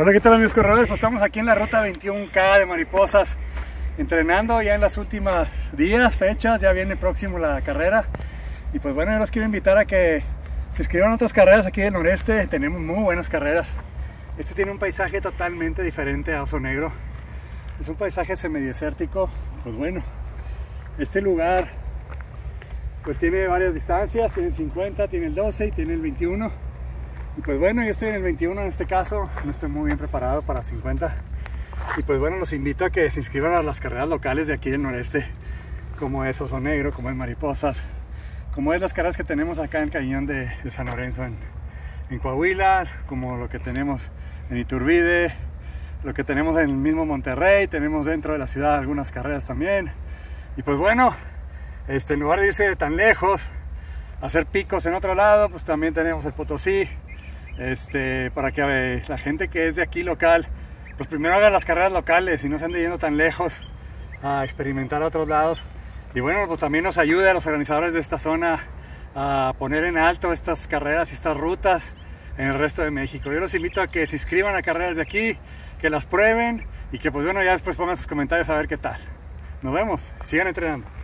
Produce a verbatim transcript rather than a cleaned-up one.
Hola, ¿qué tal amigos corredores? Pues estamos aquí en la ruta veintiuno K de Mariposas, entrenando ya en las últimas días, fechas, ya viene próximo la carrera. Y pues bueno, yo los quiero invitar a que se inscriban a otras carreras aquí del noreste. Tenemos muy buenas carreras. Este tiene un paisaje totalmente diferente a Oso Negro. Es un paisaje semidesértico. Pues bueno, este lugar pues tiene varias distancias, tiene el cincuenta, tiene el doce y tiene el veintiuno. Y pues bueno, yo estoy en el veintiuno en este caso, no estoy muy bien preparado para cincuenta. Y pues bueno, los invito a que se inscriban a las carreras locales de aquí del noreste, como es Oso Negro, como es Mariposas, como es las carreras que tenemos acá en Cañón de, de San Lorenzo en, en Coahuila, como lo que tenemos en Iturbide, lo que tenemos en el mismo Monterrey, tenemos dentro de la ciudad algunas carreras también. Y pues bueno, este, en lugar de irse tan lejos a hacer picos en otro lado, pues también tenemos el Potosí. Este, para que eh, la gente que es de aquí local, pues primero haga las carreras locales y no se ande yendo tan lejos a experimentar a otros lados. Y bueno, pues también nos ayude a los organizadores de esta zona a poner en alto estas carreras y estas rutas en el resto de México. Yo los invito a que se inscriban a carreras de aquí, que las prueben y que pues bueno, ya después pongan sus comentarios a ver qué tal. Nos vemos, sigan entrenando.